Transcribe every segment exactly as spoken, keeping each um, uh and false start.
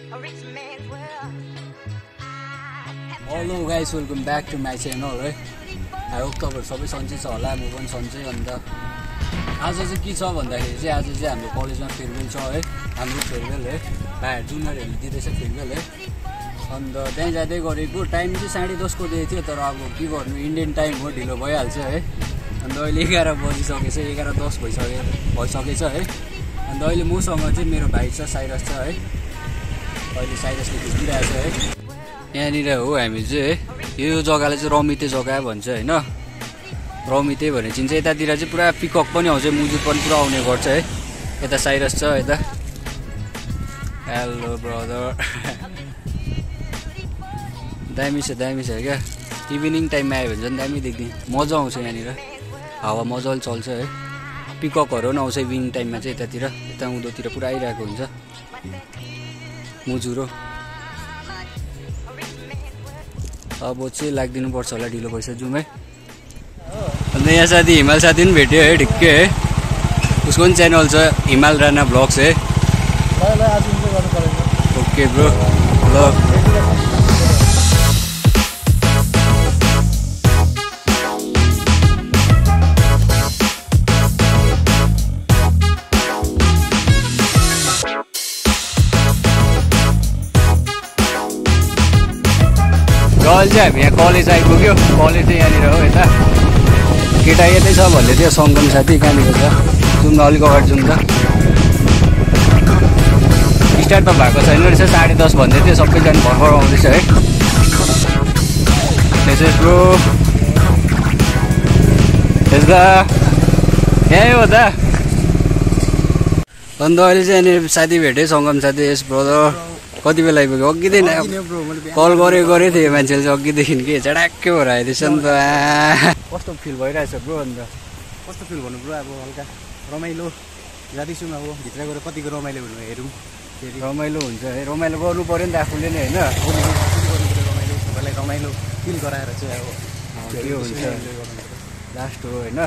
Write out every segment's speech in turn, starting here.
Hello guys, welcome back to my channel है। I hope तपाईहरु सबै सन्चै छ होला, म पनि सन्चै। अन्त आज चाहिँ के छ भन्दाखेरि चाहिँ आज चाहिँ हाम्रो कलेजमा फेयरवेल छ है, हाम्रो फेयरवेल है, भाइहरु जुनियरहरुले दिँदैछ फेयरवेल है। अन्त त्यहाँ जाँदै गरेको टाइम चाहिँ साढे दस को दिएको थियो, तर अब के गर्नु इन्डियन टाइम हो, ढिलो भइहाल्छ है। अन्त अहिले एघार बजिसकेछ, एघार दस भइसके भइसकेछ है। अन्त अहिले मसँग चाहिँ मेरो भाइ छ, साइरस छ है। अहिले साइरसले खिचिरहेछ है। यहाँनिर हो हामी चाहिँ यो जग्गालाई चाहिँ रमिते जग्गा भन्छ होइन, रमिते भनेर चिन्छ। यतातिर चाहिँ पुरा पिकअप पनि आउँछ, मुजुर पनि पुरा आउने गर्छ है। यता साइरस छ, यता हेलो ब्रदर। दामी छ दामी छ क्या, इभिनिङ टाइममा आयो भने झन् दामी देख्ने मजा आउँछ। यहाँनिर हावा मजाले चल्छ है, पिकअपहरू पनि आउँछ इभिनिङ टाइममा चाहिँ। यतातिर यता उँधोतिर पुरा आइरहेको हुन्छ मुजुरो। अब चाहिँ लाग्दिनु पर्छ होला, ढिलो भइसक्यो जाउँ है। अन्त यहाँ साथी हिमाल साथी पनि भेट्यो है, ढिक्कै है। उसको पनि च्यानल छ हिमाल राणा ब्लग्स है। ओके ब्रो, ल अहिले चाहिँ हामी यहाँ कलेज आइपुग्यो। कलेज चाहिँ यहाँनिर हो, यता केटा यतै छ भन्दै थियो सङ्गम साथी। कहाँनिर छ जाउँ न, अलिक अगाडि जाउँ त। स्टार्ट त भएको छैन रहेछ, साढे दस भन्दै थियो। सबैजना भर्खर आउँदैछ है। त्यसै ब्रो त्यसदा यहीँ हो त। अन्त अहिले चाहिँ यहाँनिर साथी भेटेँ, सङ्गम साथी। यस ब्रदर कति बेला आइपुग्यो? अघिदेखि कल गरे गरेको थियो मान्छेले चाहिँ अघिदेखि के झडाक्कै भएर आइदिएछ नि त। कस्तो फिल भइरहेछ ब्रो? अन्त कस्तो फिल भन्नु ब्रो? अब हल्का रमाइलो जाँदैछौँ, अब भित्र गएर कतिको रमाइलो भन्नु हेरौँ। फेरि रमाइलो हुन्छ है, रमाइलो गर्नु पऱ्यो नि त आफूले नै होइन। रमाइलो सबैलाई रमाइलो फिल गराएर चाहिँ अब के हुन्छ लास्ट हो होइन।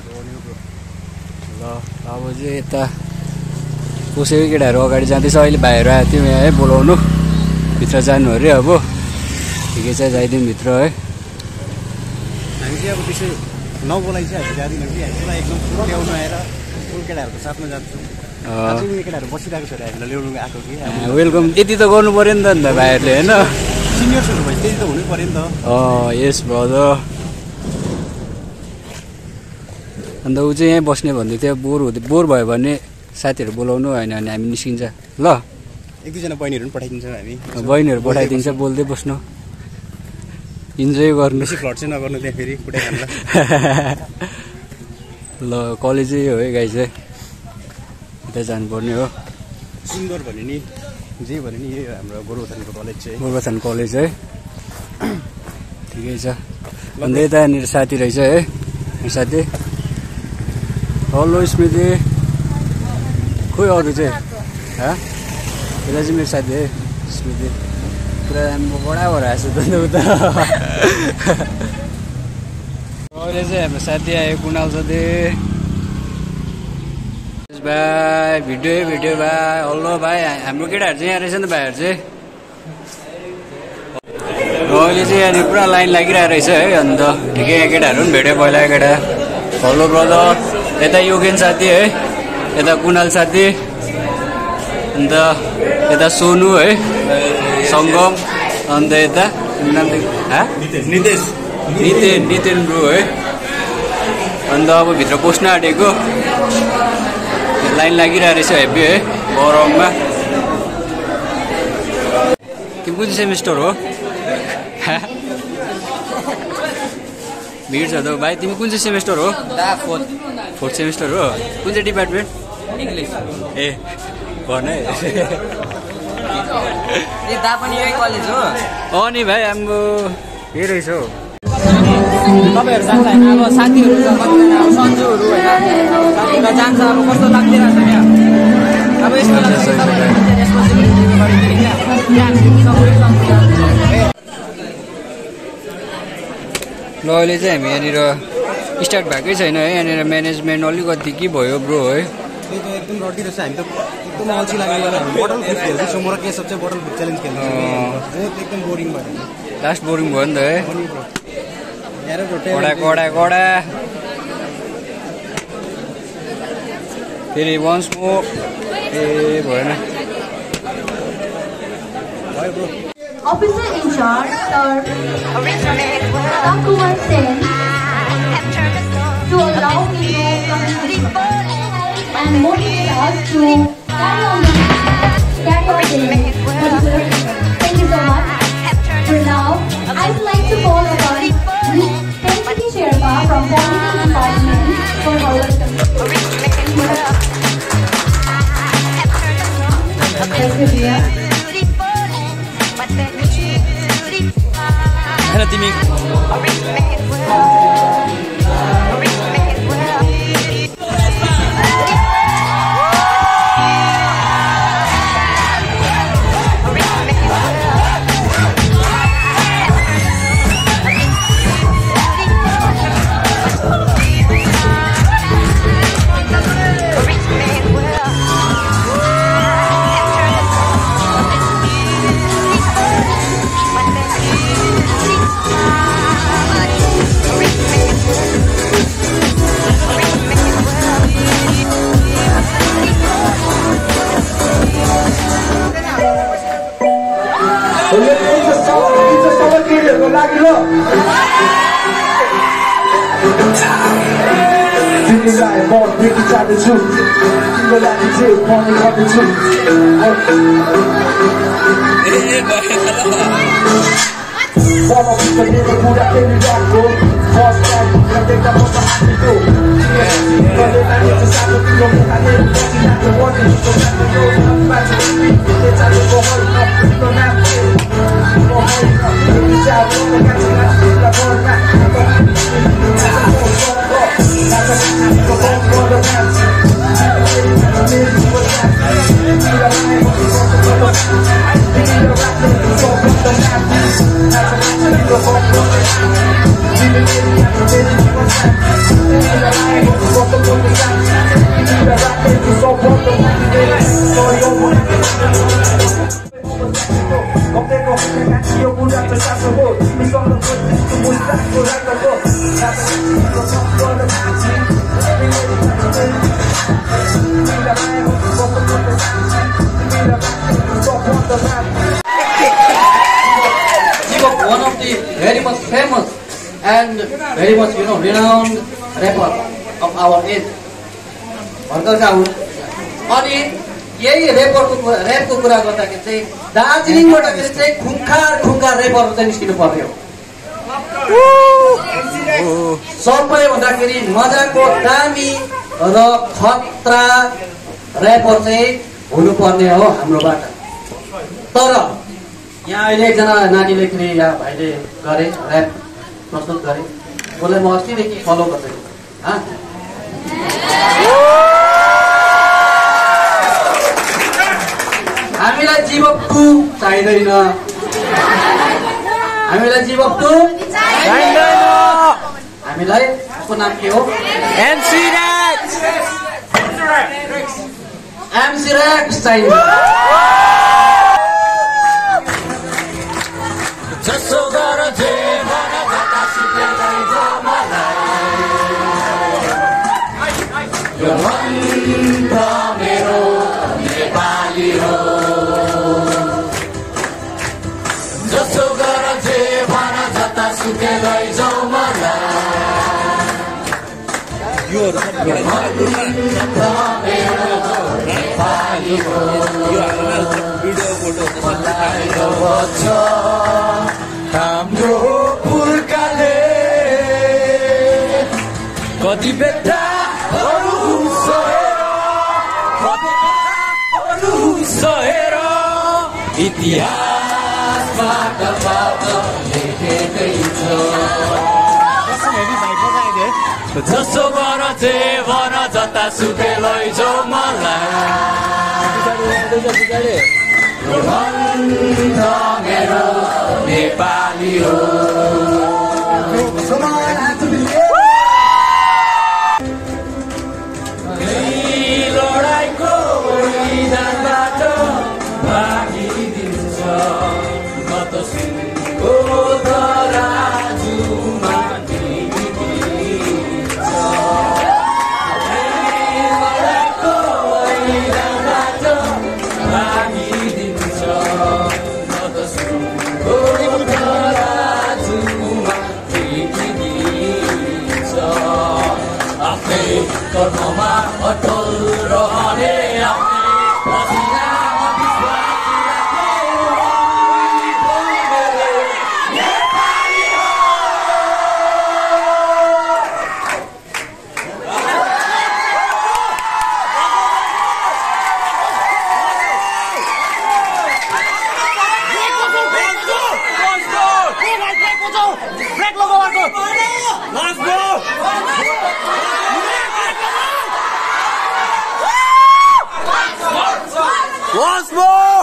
ल अब चाहिँ यता कसैको केटाहरू अगाडि जाँदैछ। अहिले भाइहरू आएको थियो यहाँ है बोलाउनु, भित्र जानु अरे। अब ठिकै छ, जाइदिउँ भित्र है। हामी चाहिँ अब त्यसै नबोलाइ चाहिँ हामी जाँदैनौँ कि, हामीलाई एकदम ल्याउनु आएर ठुल केटाहरूको साथमा जान्छौँ। केटाहरू बसिरहेको छ हामीलाई ल्याउनु आएको कि वेलकम यति त गर्नु पऱ्यो नि त अन्त भाइहरूले होइन। सिनियर्सहरू भयो त्यति त हुनै पऱ्यो नि त। अँ यस ब्रदर। अन्त ऊ चाहिँ यहीँ बस्ने भन्दै थियो, बोर हुँदै बोर भयो भने साथीहरू बोलाउनु होइन भने हामी निस्किन्छ ल। एक दुईजना बहिनीहरू पनि पठाइदिन्छौँ हामी, बहिनीहरू पठाइदिन्छ, बोल्दै बस्नु, इन्जोय गर्नु, बेसी फ्लड चाहिँ नगर्नु त्यहाँ फेरि कुटै खानु। ल कलेजै हो है गाई चाहिँ, यता जानुपर्ने हो। सुन्दर भने नि जे भने नि यो हाम्रो गोरुबथानको कलेज चाहिँ, गोरुबथान कलेज है। ठिकै छ। अन्त यतानिर साथी रहेछ है, साथी। हेलो स्मृति। खोइ अरू चाहिँ हा यसलाई चाहिँ मेरो साथी है स्मृति। पुरा राम्रो बडा भएर आएको छ त उता। अहिले चाहिँ हाम्रो साथी आयो, कुणाल साथी। भाइ भिडियो भिडियो भाइ। हेलो भाइ, हाम्रो केटाहरू चाहिँ यहाँ रहेछ नि त भाइहरू चाहिँ। अहिले चाहिँ यहाँनिर पुरा लाइन लागिरहेको रहेछ है। अन्त ठिकै यहाँ केटाहरू पनि भेट्यो पहिला केटा। Hello brother. यता योगेन साथी है, यता कुणाल साथी, अन्त यता सोनु है, सङ्गम, अन्त यता नितेश नितेन नितेन ब्रो है। अन्त अब भित्र पस्न आँटेको, लाइन लागिरहेको रहेछ हेभी है गरममा। तिमी कुन सेमिस्टर हो? भिड छ त भाइ। तिमी कुन चाहिँ सेमिस्टर हो? फोर्थ फोर्थ सेमिस्टर हो। कुन चाहिँ डिपार्टमेन्ट? इङ्ग्लिस। ए भन है। दा पनि यही कलेज हो? अँ नि भाइ, हाम्रो यही रहेछ हौ। तपाईँहरू जान्छ होइन, अब साथीहरू छ कतिजना, अब सन्जुहरू होइन साथीहरू जान्छ। अब कस्तो लाग्दिरहेको छ क्या, अब यस्तो लाग्छ ल। अहिले चाहिँ हामी यहाँनिर स्टार्ट भएकै छैन है, यहाँनिर म्यानेजमेन्ट अलिकति के भयो ब्रो है। एकदम रड्डी रहेछ। हामी त एकदम अल्छी लागेर हामी बोटल फुट खेल्दैछौँ। म र केशव चाहिँ बोटल फुट च्यालेन्ज खेल्दैछौँ। एकदम बोरिङ भयो। लास्ट बोरिङ भयो नि त है। कडा कडा कडा फेरि वन्स मोर ए भएन। Officer in charge, sir, Kumar Sen, to allow me to and motivate us to carry on the carry on the Thank you so much. For now, I would like to call upon Miss Sherpa from Political Department for her welcome. Thank you, dear. हैन तिमी one of the very much famous and very much you know renowned rapper of our age. भर्खरका हुन् अनि यही ऱ्यापरको ऱ्यापको कुरा गर्दाखेरि चाहिँ दार्जिलिङबाट चाहिँ खुङ्खार खुङ्खार ऱ्यापरहरू चाहिँ निस्किनु पर्यो। सबै भन्दाखेरि मजाको दामी र खतरा ऱ्यापर चाहिँ हुनुपर्ने हो हाम्रोबाट। तर यहाँ अहिले एकजना नानीले फेरि यहाँ भाइले गरे ऱ्याप प्रस्तुत गरे, उसलाई म अस्तिदेखि फलो गर्दैछु। हामीलाई जीवकटु चाहिँदैन, हामीलाई जीवकटु चाहिँदैन। हामीलाई को नाम के हो? MC racks. एमसी रैक्स चाहिन्छ। जसो गर जे मन जता सुकै लैजो मलाई, यो मन त मेरो नेपाली हो। जसो गर जे मन जता सुकै लैजो मलाई, यो मन त मेरो नेपाली हो। हाम्रो पुर्खाले कति बेटाहरू सहेर, कति बेटाहरू सहेर इतिहासबाट बात लेखेकै छ। जसो गर जे भन जता सुकै लैजो मलाई, यो मन त मेरो नेपाली हो। लडाइँको ब्रेक लगाऊ अर्को last go Once more!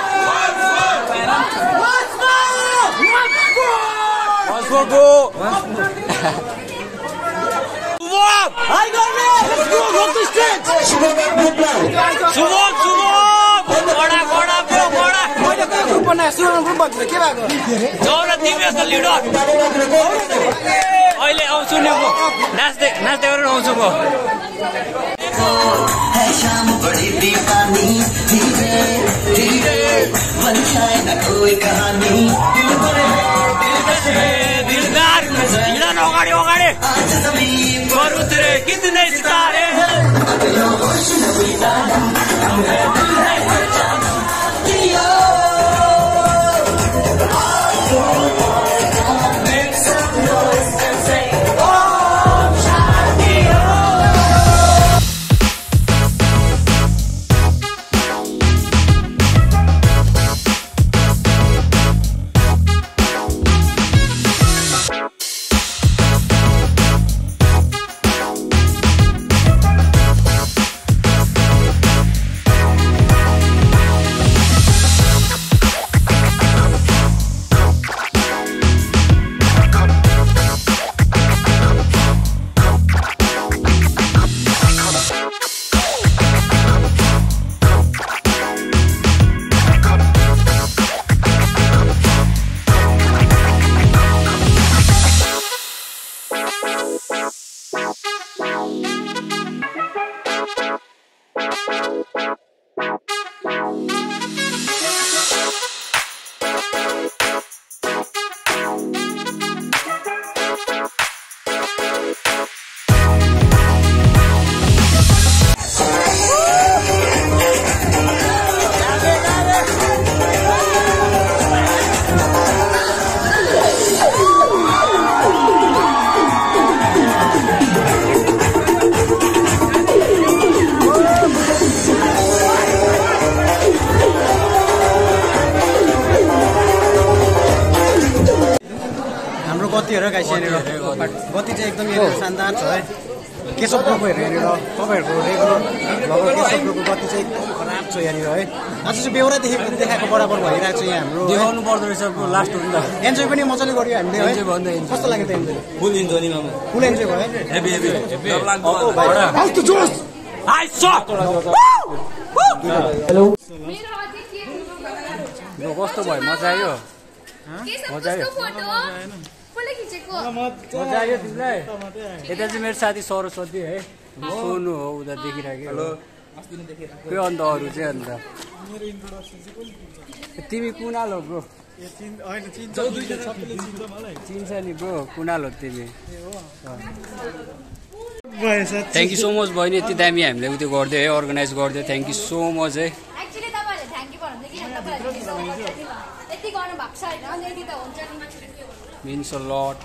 Once more, go! Move up! I got it! Let's go! Go to stretch! Sumok! Sumok! Goda! Goda! Bro! Goda! मैले कहाँ ग्रुप बनाए सुरन ग्रुप भन्छ के भएको जाऊ न तिमी जस्तो लिडर अहिले आउँछु नि म नाच्दै नाच्दै गरेर आउँछु म है शाम बड़ी दीवानी धीरे धीरे मन जाए न कोई कहानी दिलदार हिँडन अगाडि अगाडि बरु तेरे कितने सितारे गतिहरू गाइस यहाँनिर गति चाहिँ एकदम यहाँनिर शानदार छ है केशव ब्रोको हेर्नु यहाँनिर तपाईँहरूको रेगुलर भएको केशव ब्रोको गति चाहिँ एकदम खराब छ यहाँनिर है आज चाहिँ बेहोरा देखेको देखाएको बराबर भइरहेको छ यहाँ हाम्रो देखाउनु पर्दो रहेछ लास्ट हो नि त एन्जोय पनि मजाले गर्यो हामीले है कस्तो लाग्यो त एन्जोय फुल इन्जोय नि मामा फुल एन्जोय भयो हेभी हेभी हेलो कस्तो भयो मजा आयो मजा आयो मजा आयो तिमीलाई यता चाहिँ मेरो साथी सरस्वती है सोनु हो उता देखिरहेको त्यो अन्त अरू चाहिँ अन्त तिमी कुनाल हो ब्रो चिन्छ नि ब्रो कुनाल हो तिमी थ्याङ्क यू सो मच बहिनी यति दामी हामीले उयो गरिदियो है अर्गनाइज गरिदियो थ्याङ्क यू सो मच है means a lot.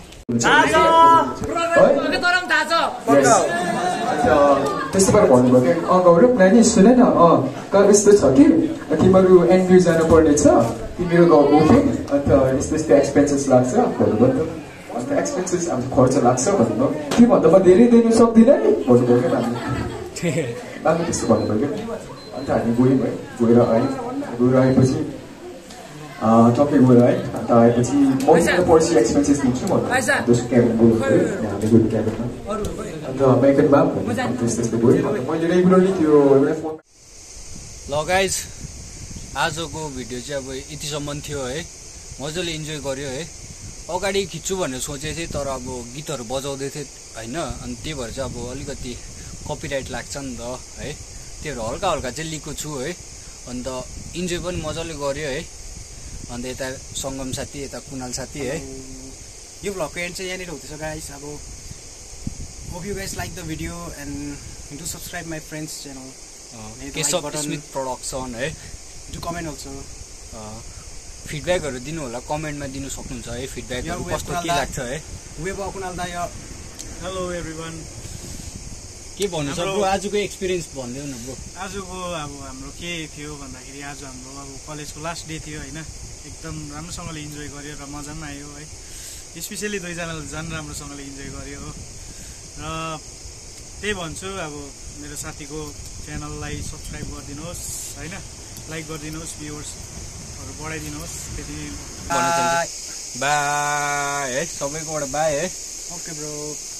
त्यस्तो पारा भन्नुभयो कि अँ गौरव नानी सुन न अँ यस्तो छ कि तिमीहरू एनड्यू जानुपर्ने छ तिमीहरू गाउँ बुकिङ अन्त यस्तो यस्तो एक्सपेन्सेस लाग्छ भन्नुभयो नि अन्त एक्सपेन्सेस अब खर्च लाग्छ भन्नुभयो त्योभन्दा म धेरै दिनु सक्दिनँ नि भन्नुभयो क्या नानी नानी त्यस्तो भन्नुभयो क्या अन्त हामी गयौँ है गएर आयौँ गएर आएपछि टक्कै गएर है अन्त आएपछि म पर्सि एक्सपेन्सेस दिन्छु म जस्तो क्याबिन गयो हामी गयो क्याबिनमा अन्त मेकनमा त्यस्तो त्यस्तो गयो मैले रेगुलरली त्यो एउटा फोन ल गाइज आजको भिडियो चाहिँ अब यतिसम्म थियो है मजाले इन्जोय गर्यो है अगाडि खिच्छु भनेर सोचेको थिएँ तर अब गीतहरू बजाउँदै थिएँ होइन अनि त्यही भएर चाहिँ अब अलिकति कपिराइट लाग्छ नि त है त्योहरू हल्का हल्का चाहिँ लिएको छु है अन्त इन्जोय पनि मजाले गर्यो है अन्त यता सङ्गम साथी यता कुनाल साथी है यो भ्लगको एन्ड चाहिँ यहाँनिर हुँदैछ गाइस अब hope you guys like the video and do subscribe my friends channel Keshav Smith production है डु कमेन्ट अल्सो फिडब्याकहरू दिनु होला कमेन्टमा दिनु सक्नुहुन्छ है फिडब्याकहरू कस्तो के लाग्छ है वेब कुनाल दा हेलो एभ्रिवान के भन्नु छ ब्रो आजको एक्सपिरियन्स भन्दै न ब्रो आजको अब हाम्रो के थियो भन्दाखेरि आज हाम्रो अब कलेजको लास्ट डे थियो होइन एकदम राम्रोसँगले इन्जोय गर्यो र मजा पनि आयो है स्पेसली दुईजनाले झन् राम्रोसँगले इन्जोय गर्यो हो र त्यही भन्छु अब मेरो साथीको च्यानललाई सब्सक्राइब गरिदिनुहोस् होइन लाइक गरिदिनुहोस् भ्युवर्सहरू बढाइदिनुहोस् त्यति बाई है सबैकोबाट बाई है ओके ब्रो